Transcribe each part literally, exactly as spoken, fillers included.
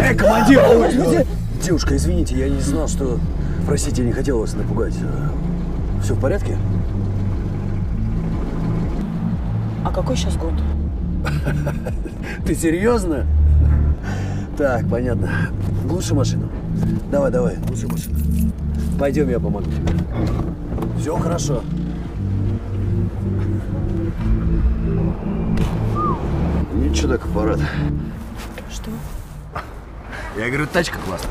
Эй, командир! Ой, девушка, извините, я не знал, что... Простите, я не хотел вас напугать. Все в порядке? А какой сейчас год? Ты серьезно? Так, понятно. Глуши машину. Давай, давай, глуши машину. Пойдем, я помогу тебе. Все хорошо. Ничего так аппарат. Что? Я говорю, тачка классная.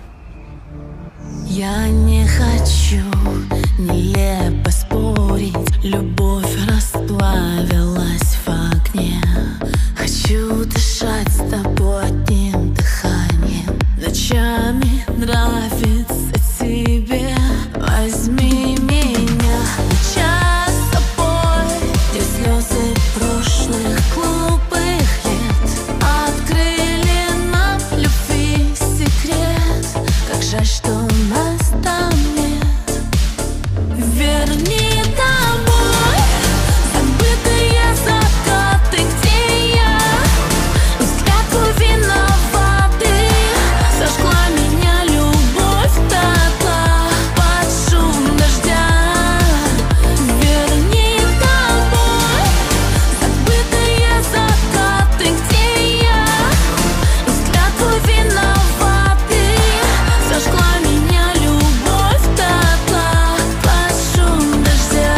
Я не хочу нелепо спорить. Любовь расплавилась в огне. Хочу дышать с тобой одним дыханием. Ночами нравится тебе. Возьми меня на час с тобой, где слезы прошлых глупых лет открыли нам любви секрет. Как жаль, что нас там нет. Верни домой забытые закаты, где я взгляд виноваты. Сожгла меня любовь дотла под шум дождя. Верни домой забытые закаты, где я взгляд виноваты. Сожгла меня любовь дотла под шум дождя.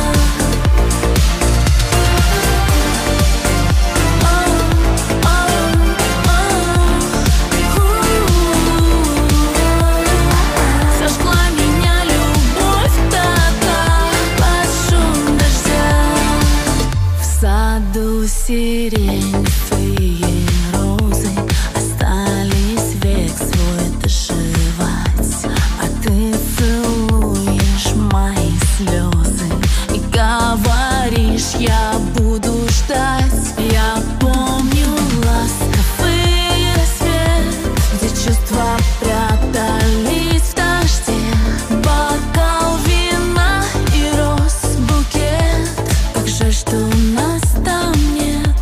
Сожгла меня любовь дотла под шум дождя. В саду сиреневые розы остались век свой доживать. А ты целуешь мои слезы и говоришь, я буду ждать. Я помню ласковый рассвет, где чувства прятались в дожде. Бокал вина и роз букет. Как жаль, что нас там нет.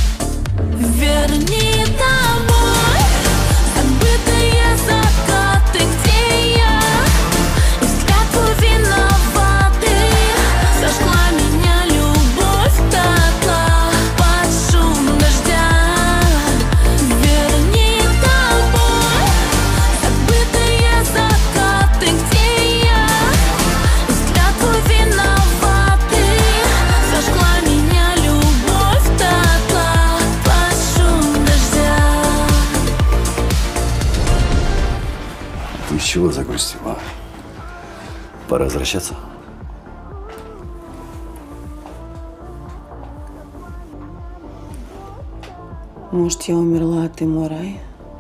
Верни домой забытые закаты, где я взгляд виноваты. Сожгла меня любовь дотла под шум дождя. Верни домой забытые закаты, где я взгляд виноваты. Сожгла меня любовь дотла под шум дождя. Ты с чего загрустил, а? Пора возвращаться. Может, я умерла, а ты мой рай?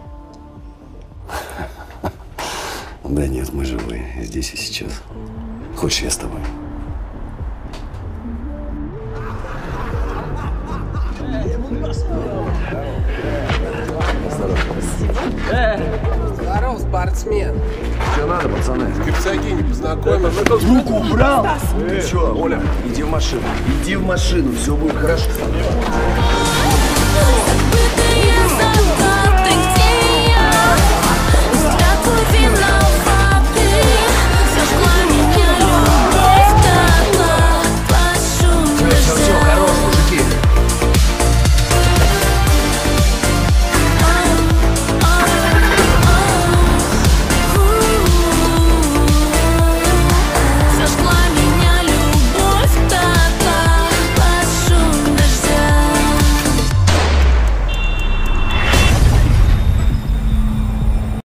Да нет, мы живы здесь и сейчас. Хочешь, я с тобой? Здоров, спортсмен. Что надо, пацаны? В Кипсагине познакомились. Руку убрал! Ты что, Оля, иди в машину. Иди в машину, все будет хорошо. Забытые